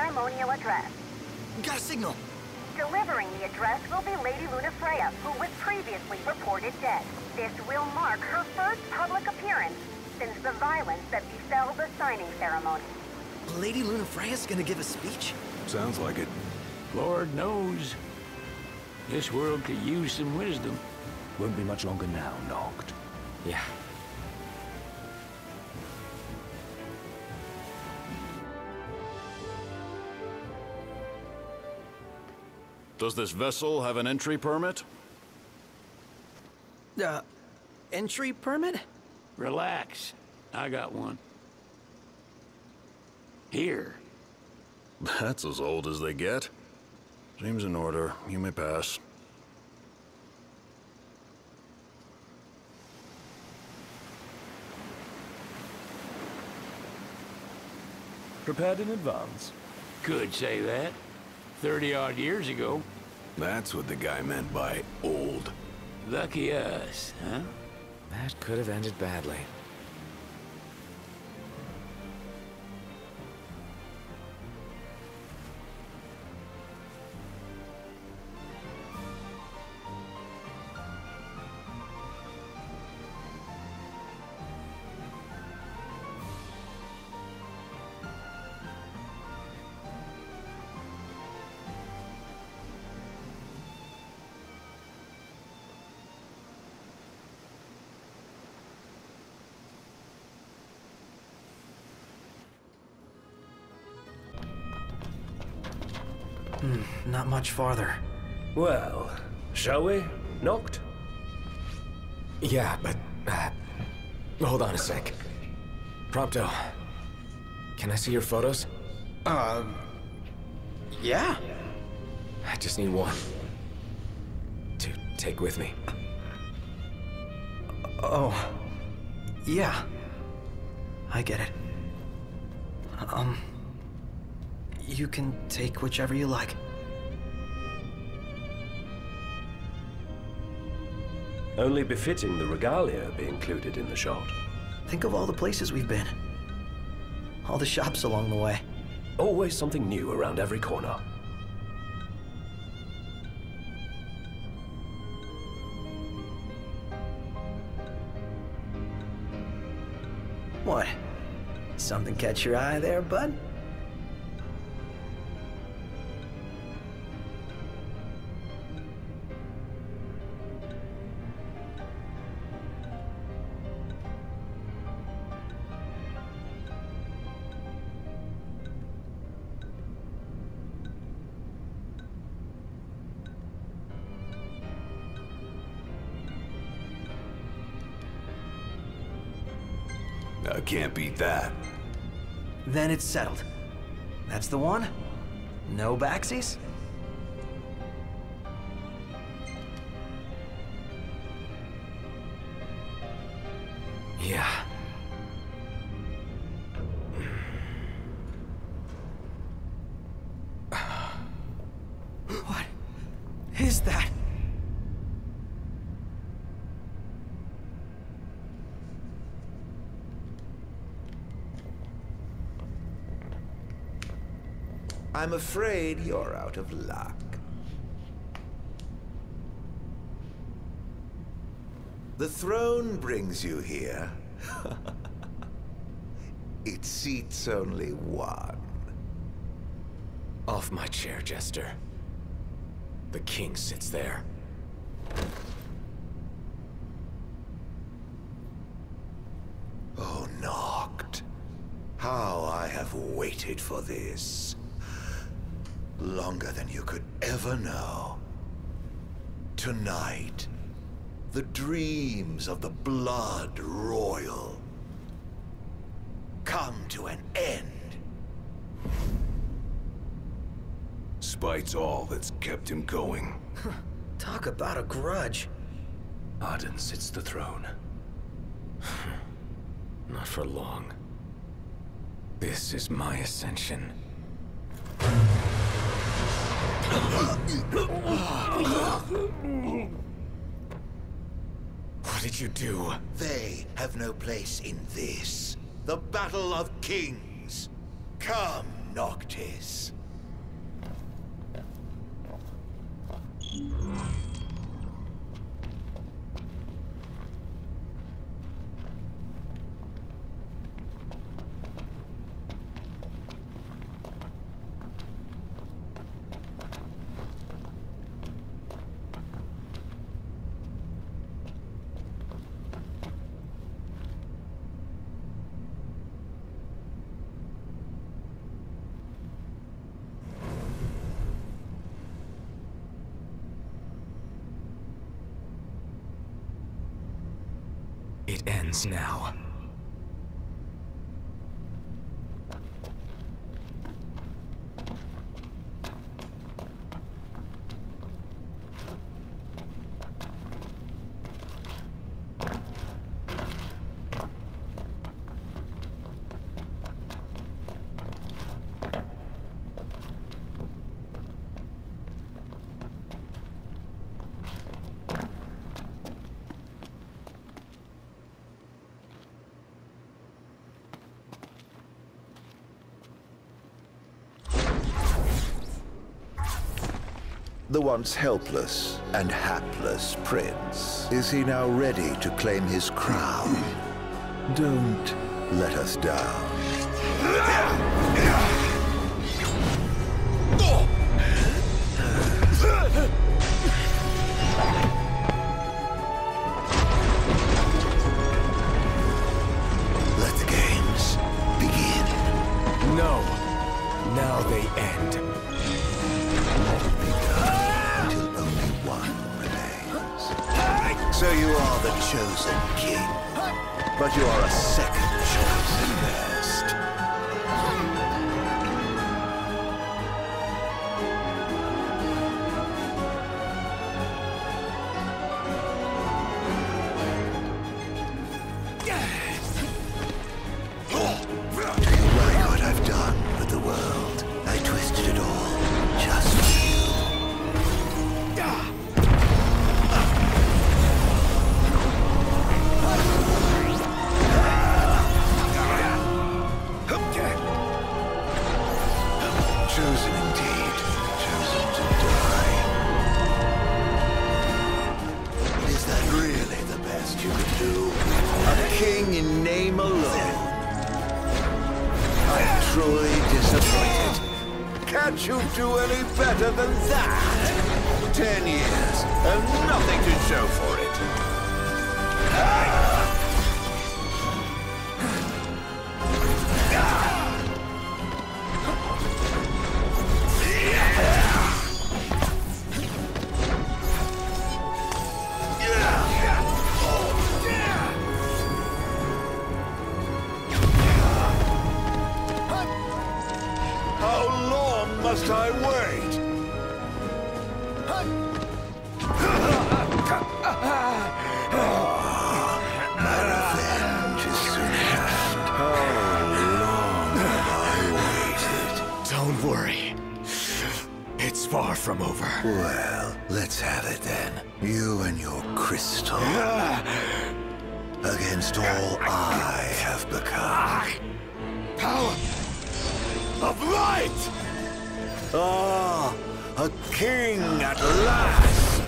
ceremonial address. Got a signal. Delivering the address will be Lady Lunafreya, who was previously reported dead. This will mark her first public appearance since the violence that befell the signing ceremony. Lady Lunafreya's gonna give a speech? Sounds like it. Lord knows. This world could use some wisdom. Won't be much longer now, Noct. Yeah. Does this vessel have an entry permit? Entry permit? Relax. I got one. Here. That's as old as they get. Seems in order. You may pass. Prepared in advance. Could say that. 30-odd years ago. That's what the guy meant by old. Lucky us, huh? That could have ended badly. Not much farther. Well, shall we, Noct? Yeah, but, hold on a sec. Prompto, can I see your photos? Yeah. I just need one. To take with me. Oh. Yeah. I get it. You can take whichever you like. Only befitting the regalia be included in the shot. Think of all the places we've been. All the shops along the way. Always something new around every corner. What? Something catch your eye there, bud? I can't beat that. Then it's settled. That's the one? No backsies? Yeah. What is that? I'm afraid you're out of luck. The throne brings you here. It seats only one. Off my chair, Jester. The king sits there. Oh, Noct. How I have waited for this. Longer than you could ever know. Tonight, the dreams of the Blood Royal come to an end. Spite's all that's kept him going. Talk about a grudge. Arden sits the throne. Not for long. This is my ascension. What did you do? They have no place in this. The Battle of Kings. Come, Noctis. ends now. The once helpless and hapless prince. Is he now ready to claim his crown? Don't let us down. Let the games begin. No. Now they end. So you are the chosen king, but you are a second choice at best. Do you like what I've done with the world? I twisted it all just for you. Chosen indeed, chosen to die. Is that really the best you could do? A king in name alone. I'm truly disappointed. Can't you do any better than that? 10 years, and nothing to show for it. How long must I wait? My revenge is soon at hand. How long have I waited? Don't worry. It's far from over. Well, let's have it then. You and your crystal. Against all I have become. Power of light! Ah, a king at last!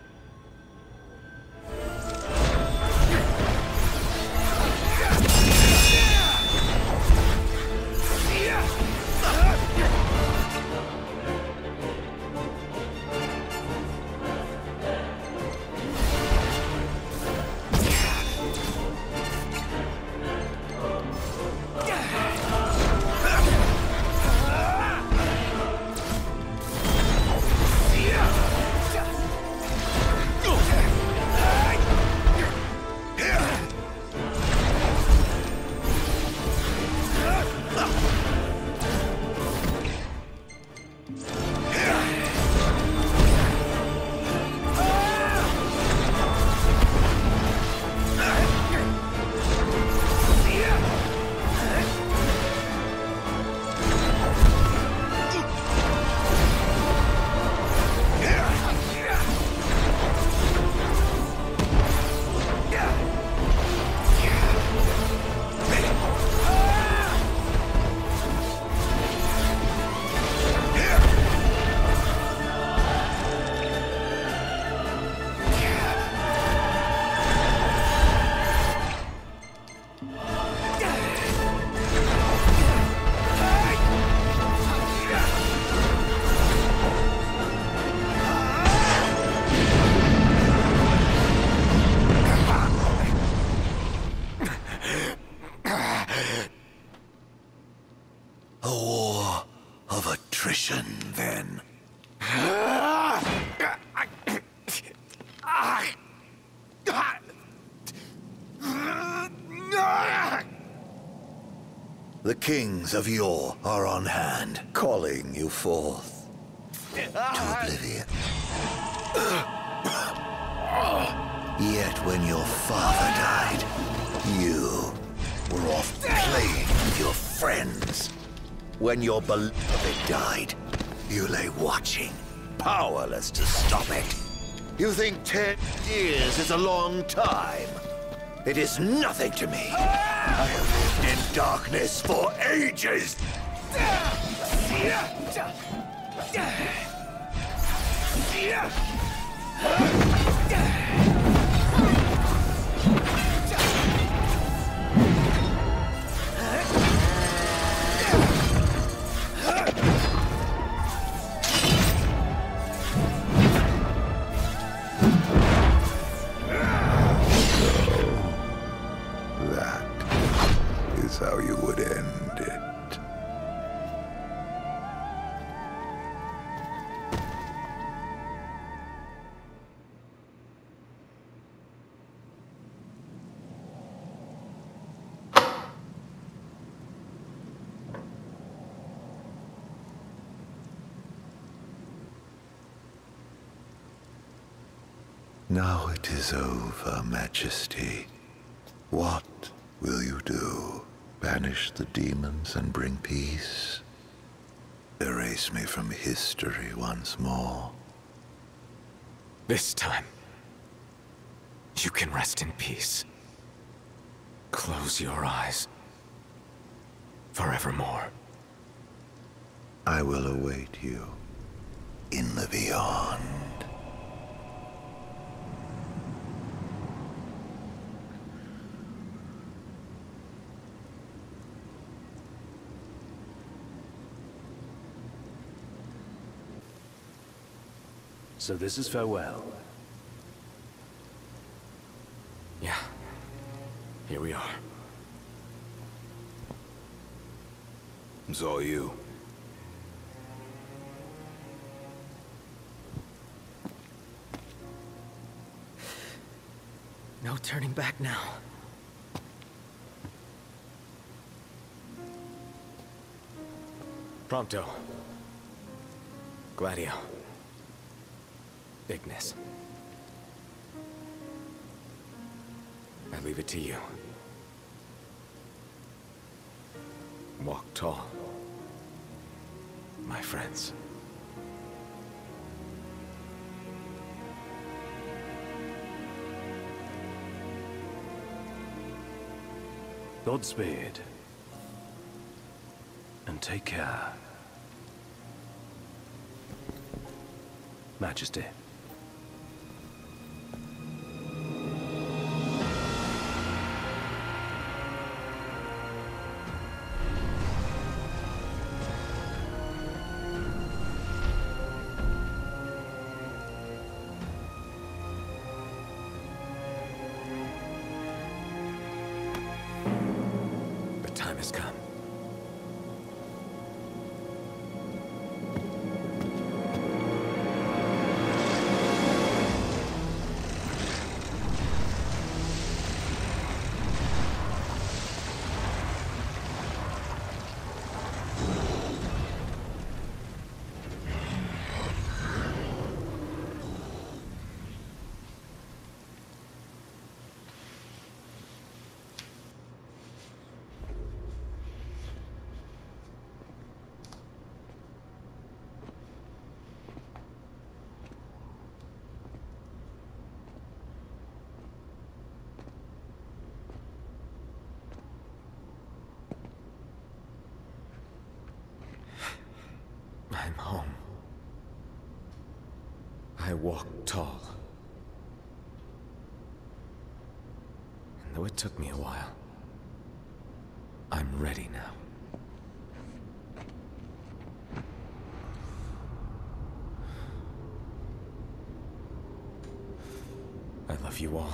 A war of attrition, then. The kings of yore are on hand, calling you forth to oblivion. Yet when your father died, you were off playing with your friends. When your beloved died, you lay watching, powerless to stop it. You think 10 years is a long time? It is nothing to me. I have lived in darkness for ages. That is how you would end it. Now it is over, Majesty. What will you do? Banish the demons and bring peace? Erase me from history once more? This time, you can rest in peace. Close your eyes. Forevermore. I will await you in the beyond. So this is farewell. Yeah. Here we are. It's all you. No turning back now. Prompto. Gladio. Ignis. I leave it to you. Walk tall, my friends. Godspeed. And take care. Majesty. The time has come. I'm home. I walk tall. And though it took me a while, I'm ready now. I love you all.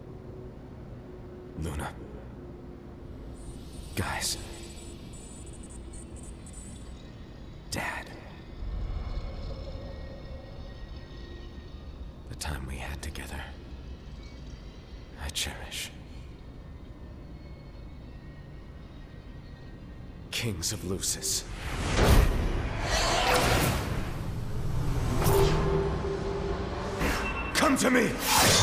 Luna. Guys. Dad. The time we had together, I cherish. kings of Lucis. Come to me!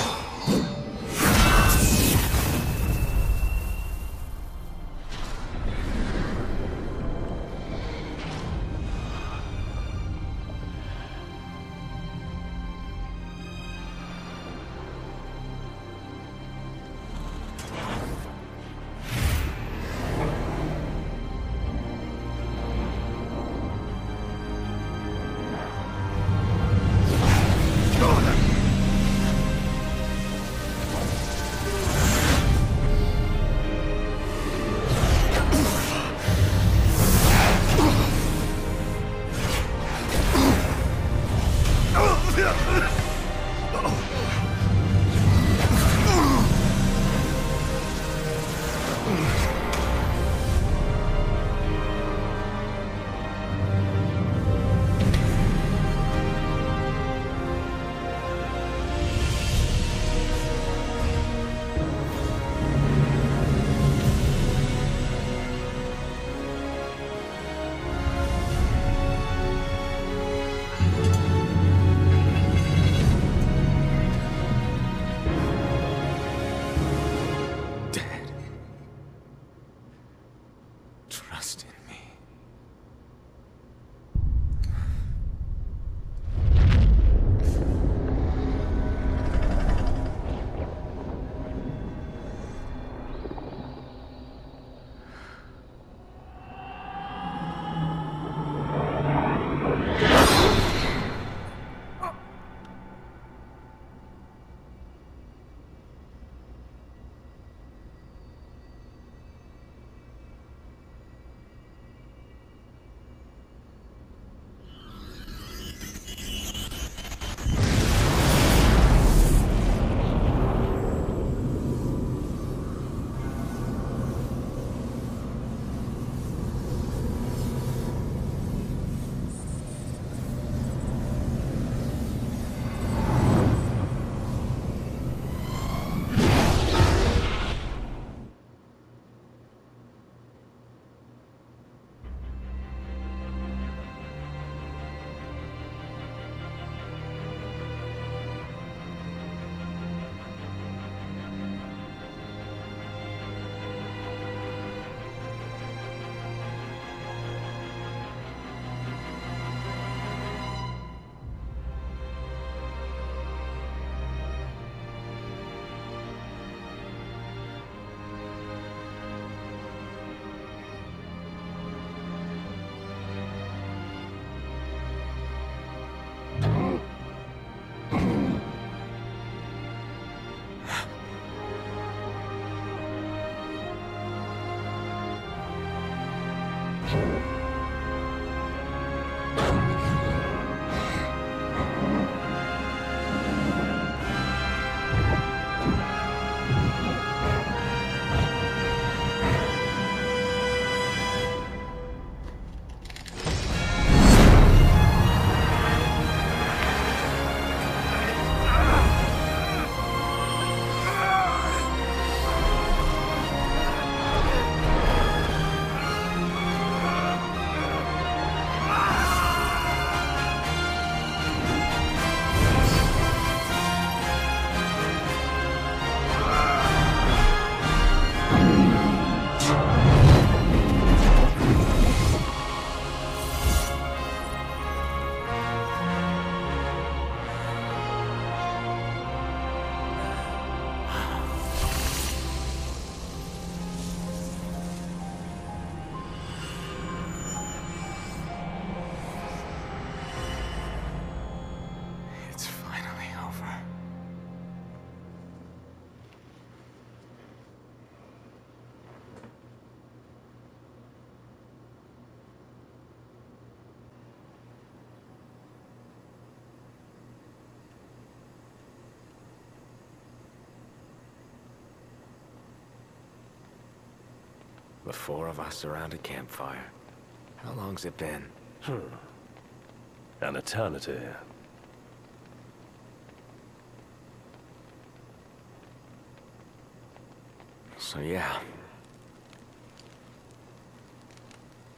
Trust in me. The four of us around a campfire. How long's it been? An eternity. So yeah.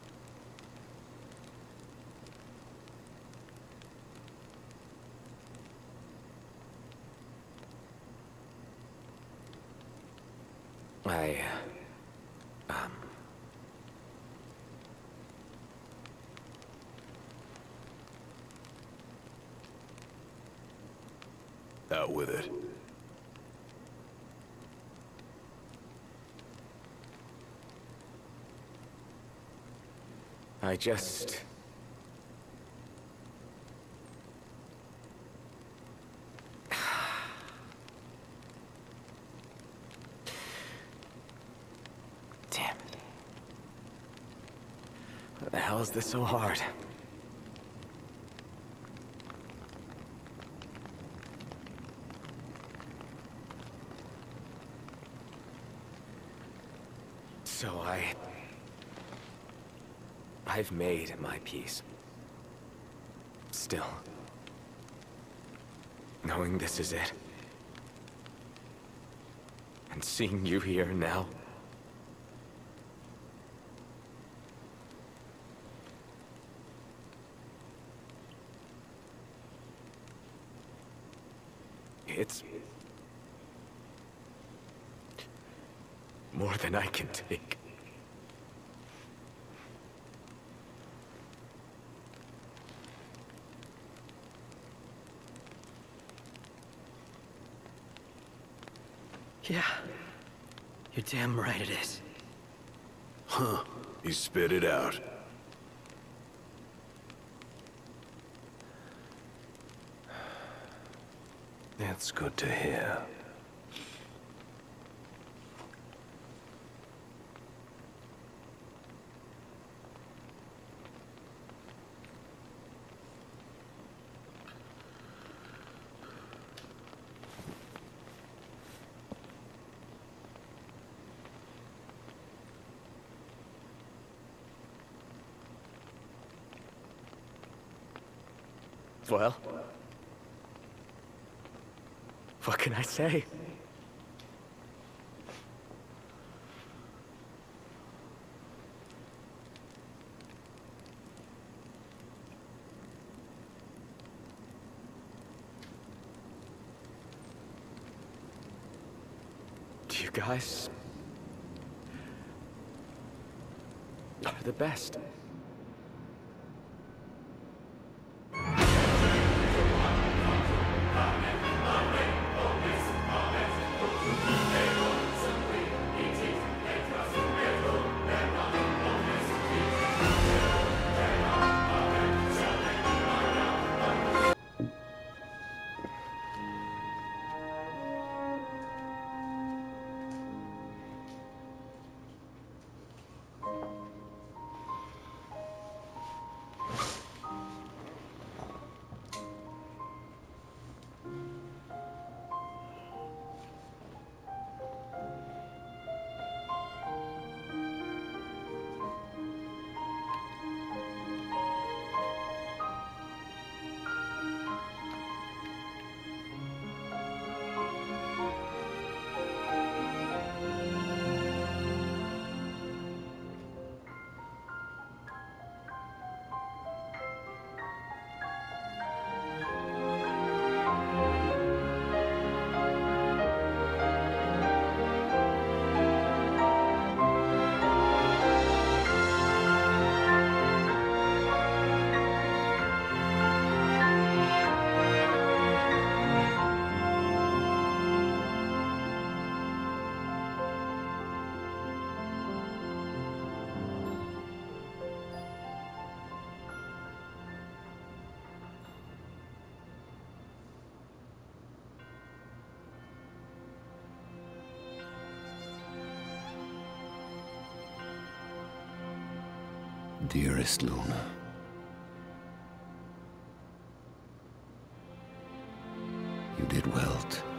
Out with it. I just... Damn. Why the hell is this so hard? So I've made my peace. Still, knowing this is it, and seeing you here now, it's more than I can take. Yeah. You're damn right it is. Huh. He spit it out. It's good to hear. Well, what can I say? You guys are the best. Dearest Luna, you did well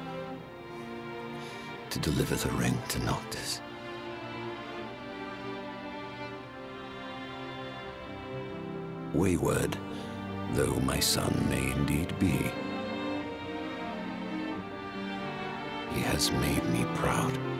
to deliver the ring to Noctis. Wayward, though my son may indeed be, he has made me proud.